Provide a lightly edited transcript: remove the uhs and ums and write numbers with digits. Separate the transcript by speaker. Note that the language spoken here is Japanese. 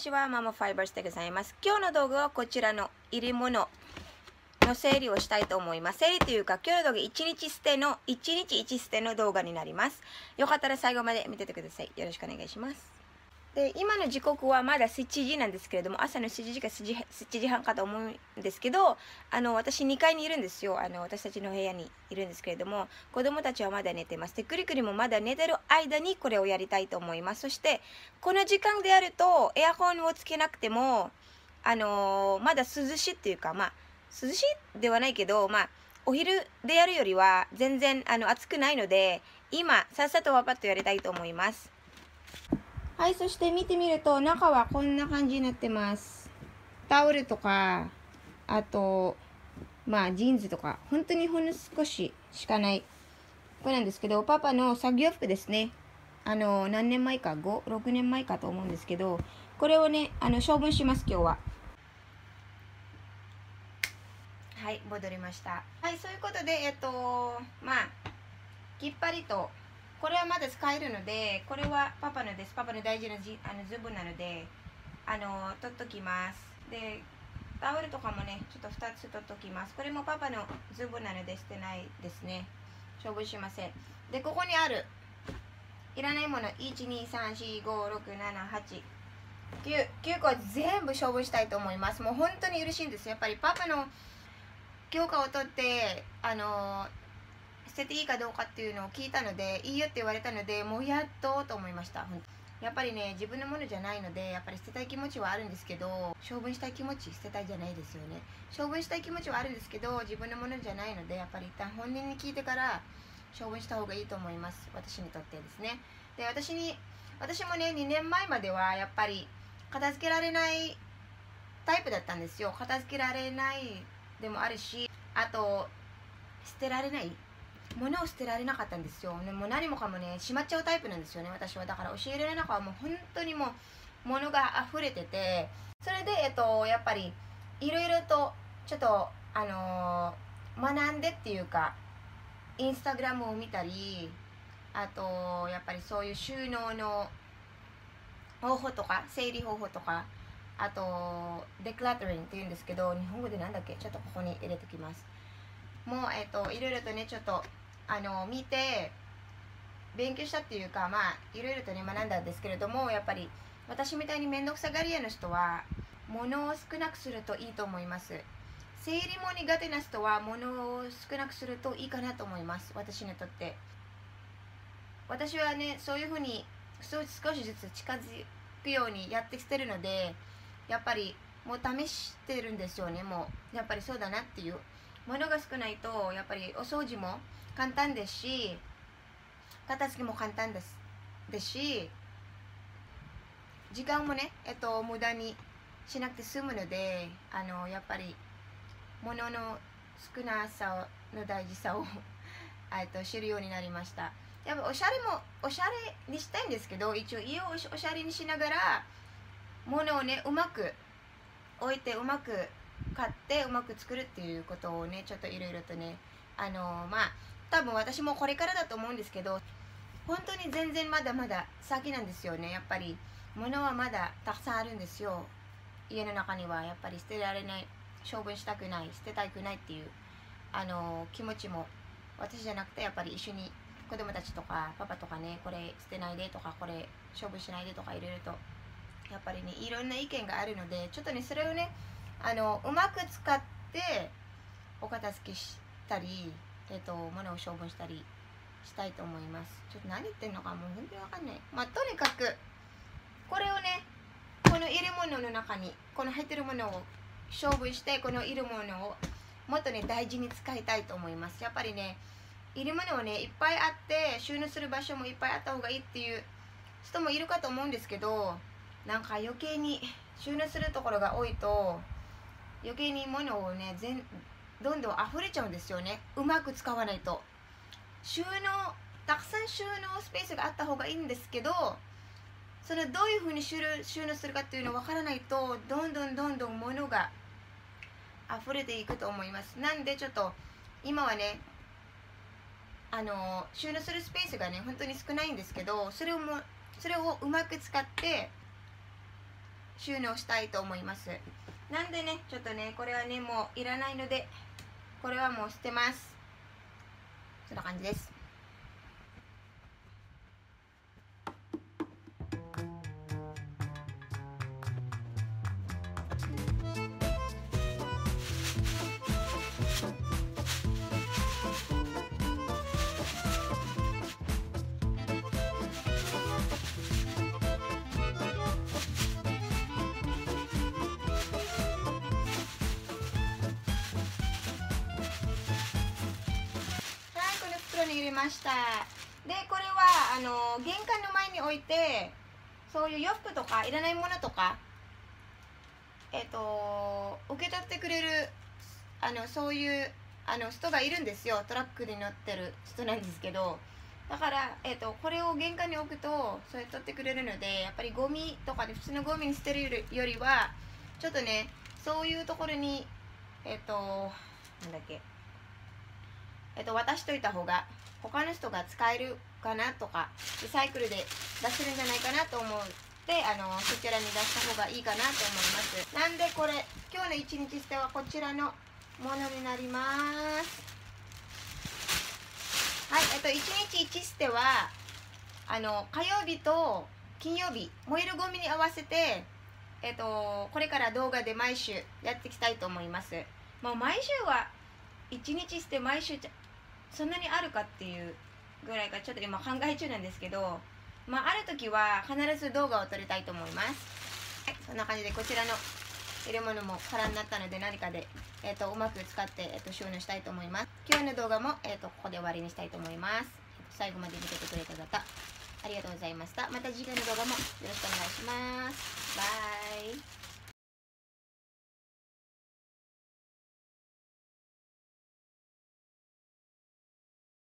Speaker 1: ちは、ママファイバースでございます。今日の動画はこちらの入れ物の整理をしたいと思います。整理というか、今日の動画1日1捨ての動画になります。よかったら最後まで見ててください。よろしくお願いします。で、今の時刻はまだ7時なんですけれども、朝の7時か7時半かと思うんですけど、私2階にいるんですよ。私たちの部屋にいるんですけれども、子供たちはまだ寝てます。で、クリクリもまだ寝てる間にこれをやりたいと思います。そして、この時間でやると、エアコンをつけなくても、まだ涼しいっていうか、涼しいではないけど、お昼でやるよりは全然暑くないので、今、さっさとパパッとやりたいと思います。はい、そして見てみると、中はこんな感じになってます。タオルとか、あと、ジーンズとか、本当にほんの少ししかない。これなんですけど、パパの作業服ですね。何年前か、6年前かと思うんですけど、これをね、処分します、今日は。はい、戻りました。はい、そういうことで、きっぱりと、これはまだ使えるので、これはパパのです。パパの大事なズボンなので、取っときます。で、タオルとかもね、ちょっと2つ取っときます。これもパパのズボンなので捨てないですね。処分しません。で、ここにある、いらないもの、1、2、3、4、5、6、7、8、9個全部処分したいと思います。もう本当に嬉しいんです。やっぱりパパの許可を取って、捨てていいかどうかっていうのを聞いたので、いいよって言われたので、もうやっとと思いました。やっぱりね、自分のものじゃないので、やっぱり捨てたい気持ちはあるんですけど、処分したい気持ち、捨てたいじゃないですよね。処分したい気持ちはあるんですけど、自分のものじゃないので、やっぱり一旦本人に聞いてから処分した方がいいと思います。私にとってですね。で、私もね、2年前まではやっぱり片付けられないタイプだったんですよ。片付けられないでもあるし、あと、捨てられない。物を捨てられなかったんですよ。もう何もかもね、しまっちゃうタイプなんですよね、私は。だから押し入れの中はもう本当にもう物が溢れてて、それで、やっぱりいろいろとちょっと、学んでっていうか、インスタグラムを見たり、あと、やっぱりそういう収納の方法とか、整理方法とか、あと、デクラタリングって言うんですけど、日本語でなんだっけ、ちょっとここに入れてきます。もう、いろいろとね、ちょっと、見て、勉強したっていうか、いろいろとね、学んだんですけれども、やっぱり、私みたいにめんどくさがり屋の人は、物を少なくするといいと思います。整理も苦手な人は、物を少なくするといいかなと思います。私にとって。私はね、そういうふうに、少しずつ近づくようにやってきてるので、やっぱり、もう試してるんですよね、もう。やっぱりそうだなっていう。物が少ないと、やっぱりお掃除も簡単ですし、片付けも簡単ですし、時間もね、無駄にしなくて済むので、やっぱり、物の少なさの大事さを知るようになりました。やっぱおしゃれにしたいんですけど、一応家をおしゃれにしながら、物をね、うまく置いて、うまく買って、うまく作るっていうことをね、ちょっといろいろとね、多分私もこれからだと思うんですけど、本当に全然まだまだ先なんですよね。やっぱり物はまだたくさんあるんですよ。家の中にはやっぱり捨てられない、処分したくない、捨てたくないっていう気持ちも、私じゃなくてやっぱり一緒に子供たちとかパパとかね、これ捨てないでとか、これ処分しないでとかいろいろとやっぱりね、いろんな意見があるので、ちょっとね、それをね、うまく使ってお片付けしたり、物を処分したりしたいと思います。ちょっと何言ってんのかもう全然わかんない。とにかく、これをね、この入れ物の中に、この入ってるものを処分して、この入れ物をもっとね、大事に使いたいと思います。やっぱりね、入れ物はね、いっぱいあって、収納する場所もいっぱいあった方がいいっていう人もいるかと思うんですけど、なんか余計に収納するところが多いと、余計に物をね、どんどん溢れちゃうんですよね。うまく使わないと。たくさん収納スペースがあった方がいいんですけど、それどういうふうに収納するかっていうのわからないと、どんどん物が溢れていくと思います。なんでちょっと今はね、収納するスペースがね、本当に少ないんですけど、それをうまく使って収納したいと思います。なんでね、ちょっとね、これはね、もういらないので、これはもう捨てます。そんな感じです。に入れました。でこれは玄関の前に置いて、そういう洋服とかいらないものとか受け取ってくれるそういう人がいるんですよ。トラックに乗ってる人なんですけど、だから、これを玄関に置くとそれ取ってくれるので、やっぱりゴミとかで普通のゴミに捨てるよりはちょっとね、そういうところになんだっけ渡しといた方が他の人が使えるかなとか、リサイクルで出せるんじゃないかなと思ってそちらに出した方がいいかなと思います。なんでこれ今日の1日捨てはこちらのものになります。はい、1日1捨ては火曜日と金曜日燃えるゴミに合わせてこれから動画で毎週やっていきたいと思います。もう毎週は1日捨て毎週そんなにあるかっていうぐらいかちょっと今考え中なんですけど、ある時は必ず動画を撮りたいと思います。はい、そんな感じでこちらの入れ物も空になったので何かで、うまく使って、収納したいと思います。今日の動画も、ここで終わりにしたいと思います。最後まで見ててくれた方ありがとうございました。また次回の動画もよろしくお願いします。バイ。